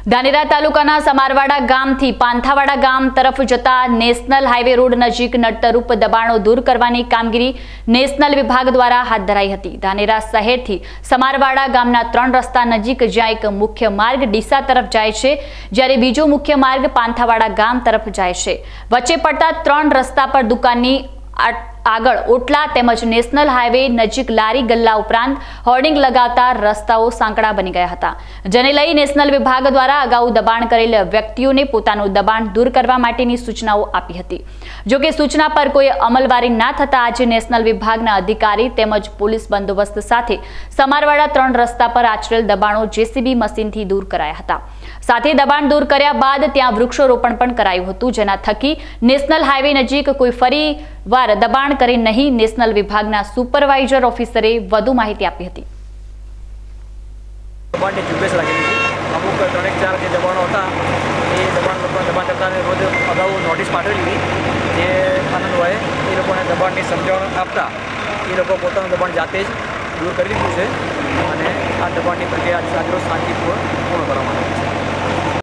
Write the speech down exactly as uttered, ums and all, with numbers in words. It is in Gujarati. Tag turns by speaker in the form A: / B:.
A: ધાનેરા તાલુકાના સમારવાડા ગામથી પાંથાવાડા ગામ તરફ જતા નેશનલ હાઈવે રોડ નજીક નડતરૂપ દબાણો દૂર કરવાની કામગીરી નેશનલ વિભાગ દ્વારા હાથ ધરાઈ હતી। ધાનેરા શહેરથી સમારવાડા ગામના ત્રણ રસ્તા નજીક જ્યાં એક મુખ્ય માર્ગ ડીસા તરફ જાય છે, જ્યારે બીજો મુખ્ય માર્ગ પાંથાવાડા ગામ તરફ જાય છે। વચ્ચે પડતા ત્રણ રસ્તા પર દુકાનની આગળ ઓટલા તેમજ નેશનલ હાઈવે નજીક લારી ગલ્લા ઉપરાંત હોર્ડિંગ લગાવતા રસ્તાઓ સાંકડા બની ગયા હતા, જેને લઈ નેશનલ વિભાગ દ્વારા અગાઉ દબાણ કરેલ વ્યક્તિઓને પોતાનું દબાણ દૂર કરવા માટેની સૂચનાઓ આપી હતી। જો કે સૂચના પર કોઈ અમલવારી ના થતા આજે નેશનલ વિભાગના અધિકારી તેમજ પોલીસ બંદોબસ્ત સાથે સમારવાડા ત્રણ રસ્તા પર આચરેલ દબાણો જેસીબી મશીનથી દૂર કરાયા હતા। સાથે દબાણ દૂર કર્યા બાદ ત્યાં વૃક્ષારોપણ પણ કરાયું હતું, જેના થકી નેશનલ હાઈવે નજીક કોઈ ફરી વાર દબાણ करे नहीं नेशनल विभागना सुपरवाइजर ऑफिसरे વધુ માહિતી આપી હતી।
B: દબાણની ઝુંબેશ લાગેલી હતી। અમુક ત્રણેક ચાર જે દબાણો હતા એ દબાણ લોકોને દબાણ કરતાને રોજ અગાઉ નોટિસ પાઠવેલી હતી। જે આનંદભાઈએ એ લોકોને દબાણની સમજાવણ આપતા એ લોકો પોતાનું દબાણ જાતે જ દૂર કરી લીધું છે અને આ દબાણની પ્રક્રિયા આજરોજ શાંતિપૂર્વક પૂર્ણ કરવામાં આવી છે।